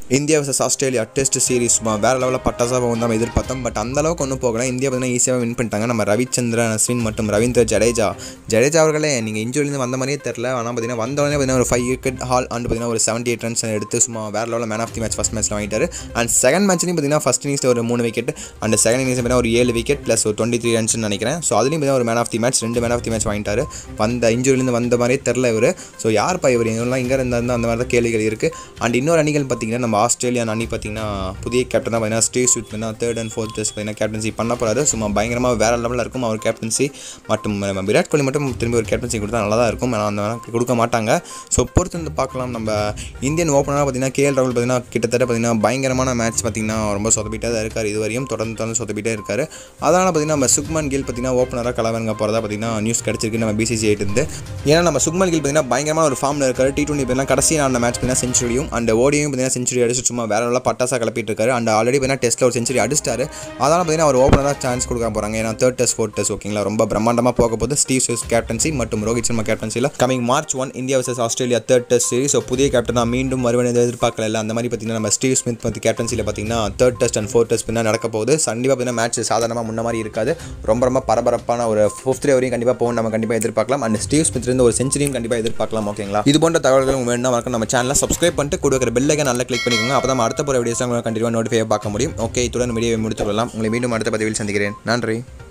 India vs Australia test series வேறு லெவலில் பட்டாசாக வந்து நம்ம எதிர்பார்த்தோம். பட் அந்தளவுக்கு ஒன்றும் போகல. இந்தியா பார்த்தீங்கன்னா ஈஸியாக வின் பண்ணிட்டாங்க. நம்ம ரவிச்சந்திரன் அஸ்வின் மற்றும் ரவீந்திர ஜடேஜா அவர்களே நீங்கள் இன்ஜுரிலேருந்து வந்த மாதிரியே தெரில. ஆனால் பார்த்தீங்கன்னா வந்தவொடனே பார்த்தீங்கன்னா ஒரு 5 விக்கெட் ஹால் அண்ட் பார்த்தீங்கன்னா ஒரு 78 ரன்ஸ் எடுத்து சும்மா வேறு லெவலில் man of the match first மேட்ச்சில் வாங்கிட்டார். அண்ட் செகண்ட் மேட்ச்லையும் பார்த்தீங்கன்னா ஃபஸ்ட் இன்னிங்ஸில் ஒரு 3 விக்கெட் அண்ட் செகண்ட் இன்னிங்ஸ் பார்த்தீங்கன்னா ஒரு 7 விக்கெட் ப்ளஸ் ஒரு 23 ரன்ஸ்னு நினைக்கிறேன். ஸோ அதுலேயும் பார்த்தீங்கன்னா ஒரு man of the match 2 man of the match வாங்கிட்டார். வந்த இன்ஜுரிலேருந்து வந்த மாதிரியே தெரில இவர். ஸோ யார்ப்பா இவர் இவங்கெல்லாம் இங்கே இருந்தால் அந்த மாதிரி தான் கேள்விகள் இருக்குது. அண்ட் இன்னொரு அணிகள் பார்த்தீங்கன்னா நம்ம ஆஸ்திரேலியா அணி பார்த்தீங்கன்னா புதிய கேப்டன் தான் பார்த்தீங்கன்னா ஸ்டீவ் ஸ்மித் பார்த்தீங்கன்னா 3rd and 4th டெஸ்ட் பார்த்தீங்கன்னா கேப்டன்சி பண்ண போகிறாரு. சும்மா பயங்கரமாக வேறு லெவலில் இருக்கும் அவர் கேப்டன்சி. மற்றும் நம்ம விராட் கோலி மட்டும் திரும்பி ஒரு கேப்டன்சி கொடுத்தா நல்லா தான் இருக்கும். ஆனால் அந்த கொடுக்க மாட்டாங்க. ஸோ பொறுத்து வந்து பார்க்கலாம். நம்ம இந்தியன் ஓப்பனராக பார்த்தீங்கன்னா KL ராகுல் பார்த்தீங்கன்னா கிட்டத்தட்ட பார்த்தீங்கன்னா பயங்கரமான மேட்ச் பார்த்தீங்கன்னா ரொம்ப சொதப்பிட்டே தான் இருக்கார். இதுவரையும் தொடர்ந்து சொதப்பிட்டே இருக்கார். அதனால் பார்த்தீங்கன்னா நம்ம சுக்மன் கில் பார்த்தீங்கன்னா ஓப்பனராக கலவரங்க போகிறதா பார்த்தீங்கன்னா நியூஸ் கிடச்சிருக்கு நம்ம BCCI இருந்து. ஏன்னா நம்ம சுக்மன் கில் பார்த்தீங்கன்னா பயங்கரமான ஒரு ஃபார்மில் இருக்கார். T20 பார்த்தீங்கன்னா கடைசி ஆன மேட்ச் பார்த்தீங்கன்னா செஞ்சுரியும் அண்ட் ஓடியும் பார்த்தீங்கன்னா செஞ்சுரி அடிச்சு சும்மா வேற லெவலில் பட்டாசா கிளப்பிட்டு இருக்காரு. அண்ட் ஆல்ரெடி பார்த்தீங்கன்னா டெஸ்ட்டில் ஒரு செஞ்சுரி அடிச்சிட்டாரு. அதனால் பார்த்தீங்கன்னா அவர் ஓப்பனராக சான்ஸ் கொடுக்க போகிறாங்க. ஏன்னா 3rd டெஸ்ட் 4th டெஸ்ட் ஓகேங்களா ரொம்ப பிரம்மாண்டமாக போக போது. ஸ்டீவ் ஸ்மித் கேப்டன்சி மற்றும் ரோஹித் சர்மா கேப்டன்சியில் coming March 1 India vs Australia 3rd test series. So புதிய கேப்டன் தான் மீண்டும் வருவனை எதிர்பார்க்கல. அந்த மாதிரி பார்த்தீங்கன்னா நம்ம ஸ்டீவ் ஸ்மித் பற்றி கேப்டன்சியில் பார்த்தீங்கன்னா 3rd test and 4th test பின்னா நடக்க போகுது. கண்டிப்பாக பார்த்தீங்கன்னா மேட்ச் சாதாரணமாக முன்ன மாதிரி இருக்காது. ரொம்ப பரபரப்பான ஒரு 5th டே வரையும் கண்டிப்பாக போகும் நம்ம கண்டிப்பாக எதிர்பார்க்கலாம். அண்ட் ஸ்டீவ் ஸ்மித்லேருந்து ஒரு செஞ்சுரியும் கண்டிப்பாக எதிர்பார்க்கலாம் ஓகேங்களா. இது போன்ற தகவல்கள் வேணும்னா நம்ம சேனலை சப்ஸ்கிரைப் பண்ணிட்டு கூட இருக்கிற பெல் ஐகானை நல்லா கிளிக் பண்ணிக்கோங்க. அப்போ தான் அடுத்த போகிற வீடியோஸ் கண்டிப்பாக நோட்டிஃபை பார்க்க முடியும். ஓகே, இத்துடன் வீடியோவை முடித்துக் கொள்ளலாம். உங்களை மீண்டும் அடுத்த பதிவில் சந்திக்கிறேன். நன்றி.